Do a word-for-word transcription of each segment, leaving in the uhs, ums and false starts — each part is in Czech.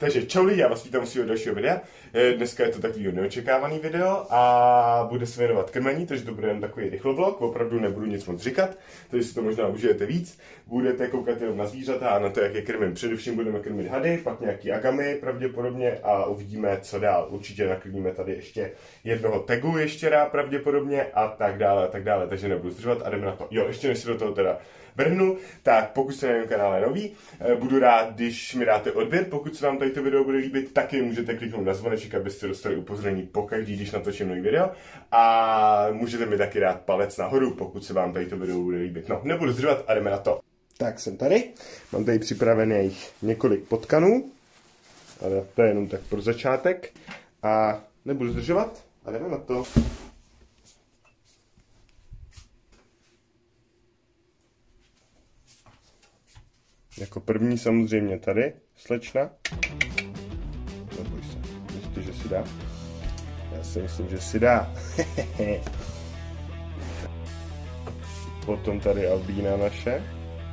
Takže čau lidi, já vás vítám u svého dalšího videa. Dneska je to takový neočekávaný video a bude se věnovat krmení, takže to bude jen takový rychlovlog, opravdu nebudu nic moc říkat, takže si to možná užijete víc. Budete koukat jenom na zvířata a na to, jak je krmím. Především budeme krmit hady, pak nějaký agamy pravděpodobně a uvidíme, co dál. Určitě nakrmíme tady ještě jednoho tegu ještě rád pravděpodobně a tak dále a tak dále, takže nebudu zdržovat a jdeme na to. Jo, ještě než se do toho teda vrhnu, tak pokud jste na mém kanále nový, budu rád, když mi dáte odběr, pokud se vám tady to video bude líbit, taky můžete kliknout na zvoneček, abyste dostali upozornění pokaždý, když natočím nový video a můžete mi taky dát palec nahoru, pokud se vám tady to video bude líbit. No, nebudu zdržovat a jdeme na to. Tak jsem tady, mám tady připravených několik potkanů, ale to je jenom tak pro začátek a nebudu zdržovat a jdeme na to. Jako první samozřejmě tady, slečna. Neboj se, myslíte, že si dá? Já si myslím, že si dá. Potom tady albína naše.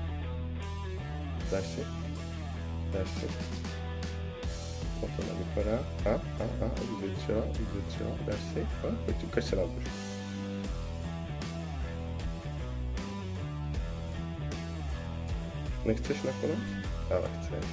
Dáš si? Dáš si? O to nevypadá. A, a, a, vytřela, vytřela. Dáš si? A, pojď, ukaž se nám trošku. Nechceš nakonec? Ale chceš.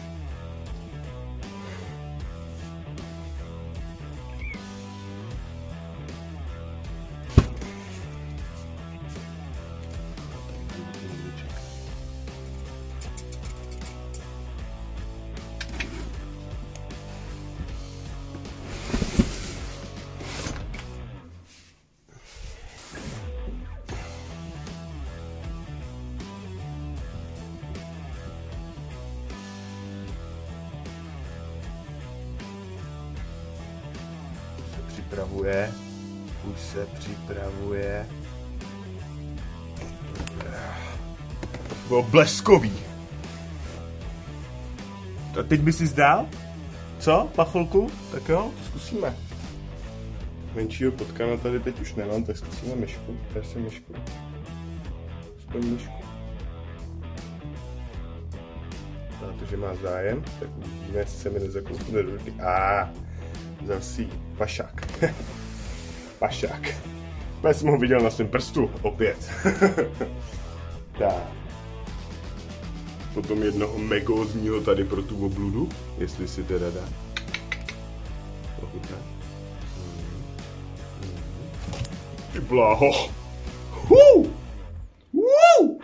Připravuje, už se připravuje. Bylo bleskový. A teď by si zdál? Co, pacholku? Tak jo, to zkusíme. Menšího potkana tady teď už nemám, tak zkusíme myšku. Tady si myšku. Aspoň myšku. Protože má zájem, tak uvidíme, jestli se mi nezakoupne do ruky. A vzal si pašák. Pašák. Já jsem ho viděl na svém prstu, opět. Tak. Potom jednoho megózního tady pro tu obludu, jestli si teda dá. Ochutná. Ty bláho. Huu! Huu!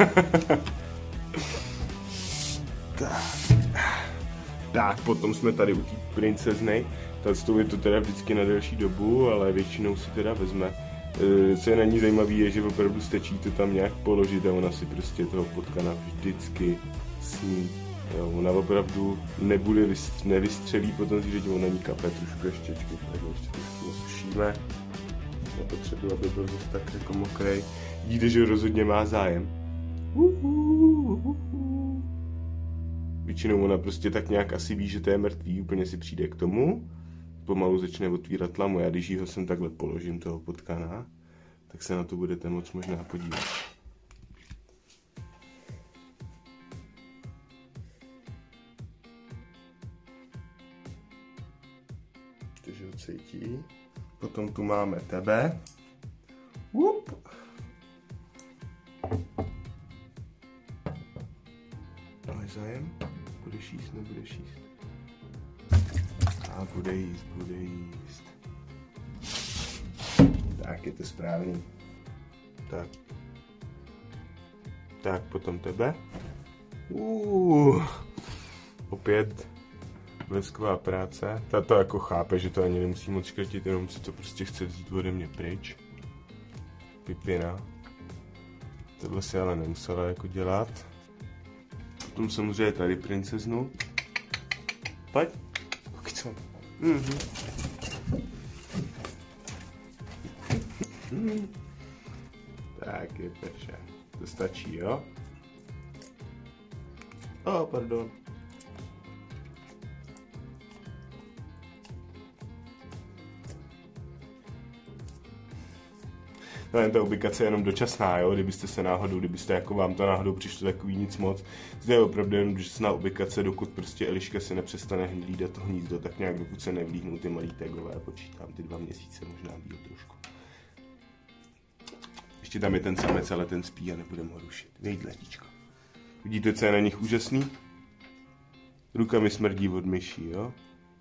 Tak. Tak, potom jsme tady u té princezny. Tak je to teda vždycky na delší dobu, ale většinou si teda vezme. Co je na ní zajímavé, je, že opravdu stačí to tam nějak položit a ona si prostě toho potkana vždycky sní. Jo, ona opravdu nebude, nevystřelí potom zvířeti, ona ní kape trošku ještěčky, tak ještě trošku osušíme. Nepotřebuji, aby byl zase tak jako mokrej. Vidíte, že rozhodně má zájem. Většinou ona prostě tak nějak asi ví, že to je mrtvý, úplně si přijde k tomu. Pomalu začne otvírat tlamu. Já když ho sem takhle položím, toho potkana, tak se na to budete moc možná podívat. Takže ho cítí. Potom tu máme tebe. Up. Máš zájem? Budeš jíst, nebudeš jíst? A bude jíst, bude jíst. Tak, je to správný. Tak. Tak, potom tebe. Uuu. Opět blesková práce. Tato jako chápe, že to ani nemusí moc škrtit, jenom si to prostě chce vzít ode mě pryč. Pipina. Tohle si ale nemusela jako dělat. Potom samozřejmě tady princeznu. Pojď. Co? Mm-hmm. Mm. Tak je peře. To stačí, jo? Oh, pardon. Ale ta ubikace je jenom dočasná, jo, kdybyste se náhodou, kdybyste jako vám to náhodou přišlo takový nic moc. Zde je opravdu jenom dočasná ubikace, dokud prostě Eliška se nepřestane hlídat to hnízdo, tak nějak dokud se nevlíhnou ty malý tagové, počítám ty dva měsíce, možná díl trošku. Ještě tam je ten samec, ale ten spí a nebudeme ho rušit. Veď, letičko. Vidíte, co je na nich úžasný? Ruka mi smrdí od myší, jo?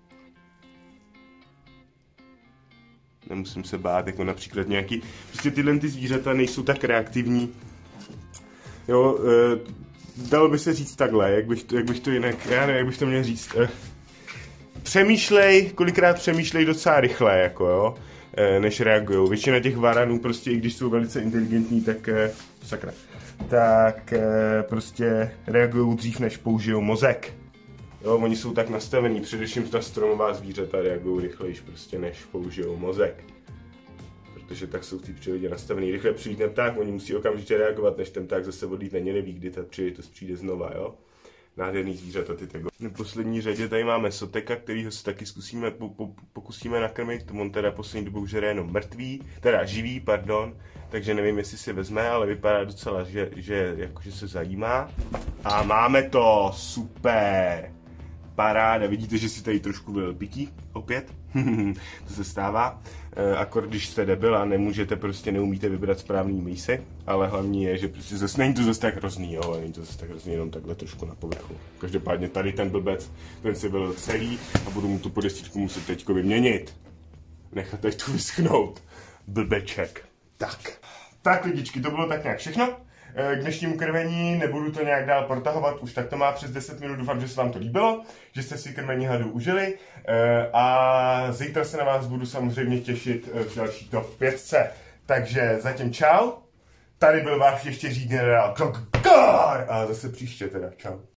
Nemusím se bát, jako například nějaký... Prostě tyhle ty zvířata nejsou tak reaktivní. Jo, e, dalo by se říct takhle, jak bych to, jak bych to jinak... Já nevím, jak bych to měl říct. E, přemýšlej, kolikrát přemýšlej docela rychle, jako jo, e, než reagujou. Většina těch varanů prostě, i když jsou velice inteligentní, tak... E, sakra. Tak e, prostě reagují dřív, než použijou mozek. Jo, oni jsou tak nastavení, především ta stromová zvířata reagují rychlejš prostě, než použijou mozek. Protože tak jsou v té přírodě nastavený. Rychle přijde pták, oni musí okamžitě reagovat, než ten pták zase odlítne, neví, kdy ta příležitost přijde znova, jo. Nádherný zvířata ty tego. V poslední řadě tady máme soteka, kterýho se taky zkusíme, po, po, pokusíme nakrmit, on teda poslední dobou žere jenom mrtvý, teda živý, pardon, takže nevím, jestli si vezme, ale vypadá docela, že, že, jakože se zajímá. A máme to, super! Paráda, vidíte, že si tady trošku byl pití, opět, to se stává, e, akor když jste debil a nemůžete, prostě neumíte vybrat správný mísy, ale hlavní je, že prostě zase není to zase tak hrozný, jo, není to zase tak hrozný, jenom takhle trošku na povrchu. Každopádně tady ten blbec, ten si byl celý a budu mu tu podestičku muset teďko vyměnit. Nechat tady tu vyschnout. Blbeček. Tak. Tak lidičky, to bylo tak nějak všechno. K dnešnímu krmení nebudu to nějak dál protahovat, už tak to má přes deset minut, doufám, že se vám to líbilo, že jste si krmení hadů užili a zítra se na vás budu samozřejmě těšit v další top pětce. Takže zatím čau, tady byl váš ještě řídný generál Krokgar a zase příště teda čau.